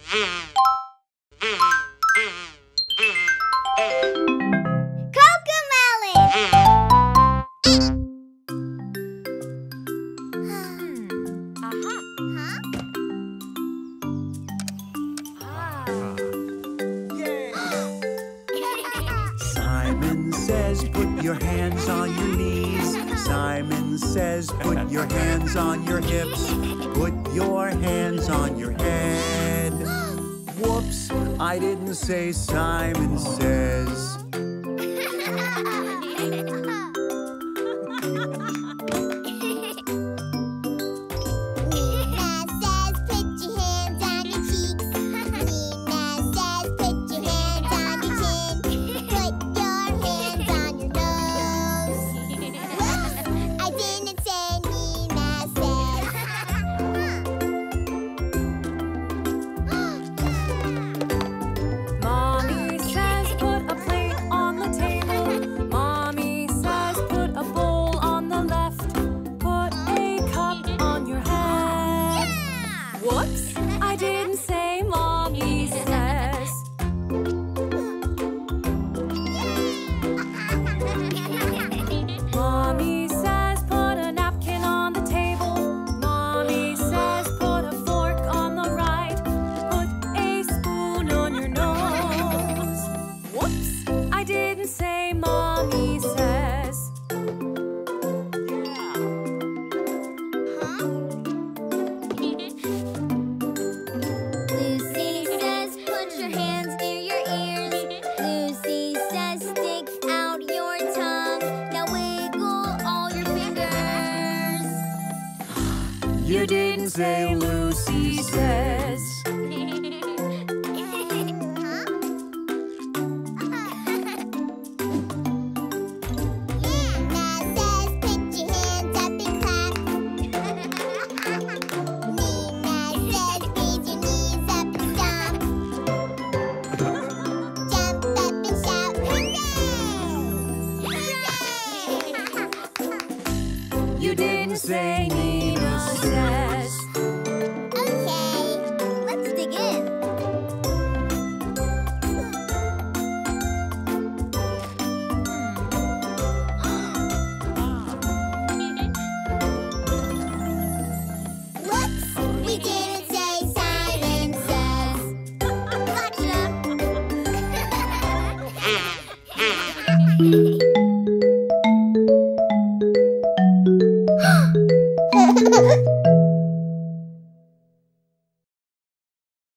Simon says, put your hands on your knees. Simon says, put your hands on your hips. Put your hands on your head. Whoops, I didn't say Simon says. You didn't say